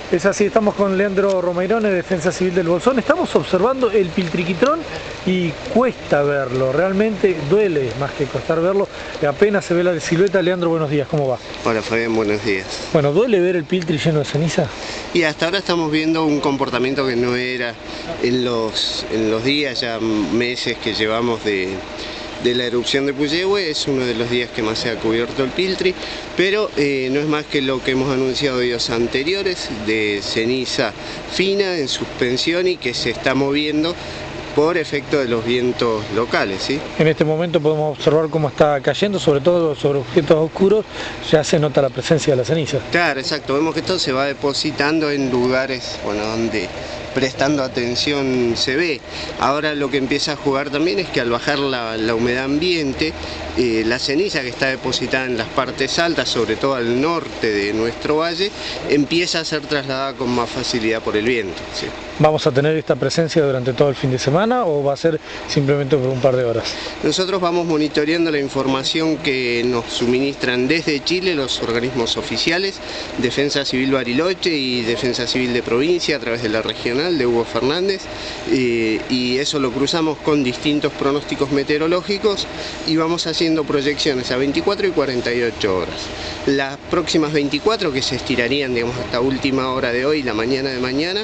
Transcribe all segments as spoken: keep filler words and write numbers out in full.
Es así, estamos con Leandro Romairone, Defensa Civil del Bolsón. Estamos observando el piltriquitrón y cuesta verlo, realmente duele más que costar verlo. Apenas se ve la silueta. Leandro, buenos días, ¿cómo va? Hola Fabián, buenos días. Bueno, ¿duele ver el piltri lleno de ceniza? Y hasta ahora estamos viendo un comportamiento que no era en los, en los días, ya meses que llevamos de... de la erupción de Puyehue. Es uno de los días que más se ha cubierto el piltri, pero eh, no es más que lo que hemos anunciado días anteriores, de ceniza fina en suspensión y que se está moviendo por efecto de los vientos locales, ¿sí? En este momento podemos observar cómo está cayendo, sobre todo sobre objetos oscuros, ya se nota la presencia de la ceniza. Claro, exacto, vemos que esto se va depositando en lugares, bueno, donde prestando atención se ve. Ahora lo que empieza a jugar también es que al bajar la, la humedad ambiente, eh, la ceniza que está depositada en las partes altas, sobre todo al norte de nuestro valle, empieza a ser trasladada con más facilidad por el viento, ¿sí? ¿Vamos a tener esta presencia durante todo el fin de semana o va a ser simplemente por un par de horas? Nosotros vamos monitoreando la información que nos suministran desde Chile los organismos oficiales, Defensa Civil Bariloche y Defensa Civil de Provincia a través de la regional de Hugo Fernández, eh, y eso lo cruzamos con distintos pronósticos meteorológicos y vamos haciendo proyecciones a veinticuatro y cuarenta y ocho horas. Las próximas veinticuatro, que se estirarían, digamos, hasta última hora de hoy, la mañana de mañana,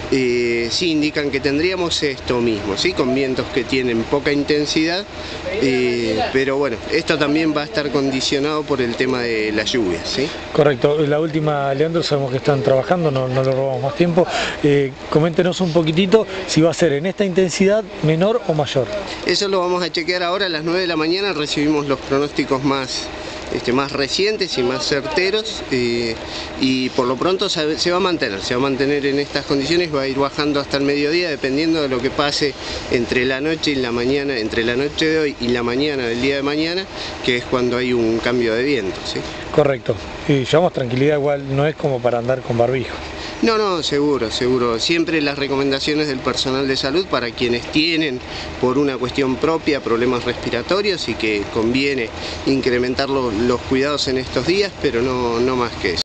eh, sí indican que tendríamos esto mismo, ¿sí? Con vientos que tienen poca intensidad, eh, pero bueno, esto también va a estar condicionado por el tema de las lluvias, ¿sí? Correcto. La última, Leandro, sabemos que están trabajando, no, no le robamos más tiempo. Eh, coméntenos un poquitito si va a ser en esta intensidad menor o mayor. Eso lo vamos a chequear ahora. A las nueve de la mañana recibimos los pronósticos más, este, más recientes y más certeros, eh, y por lo pronto se, se va a mantener, se va a mantener en estas condiciones, va a ir bajando hasta el mediodía dependiendo de lo que pase entre la noche y la mañana, entre la noche de hoy y la mañana del día de mañana, que es cuando hay un cambio de viento, ¿sí? Correcto. Y llevamos tranquilidad, igual no es como para andar con barbijo. No, no, seguro, seguro. Siempre las recomendaciones del personal de salud para quienes tienen por una cuestión propia problemas respiratorios y que conviene incrementar lo, los cuidados en estos días, pero no, no más que eso.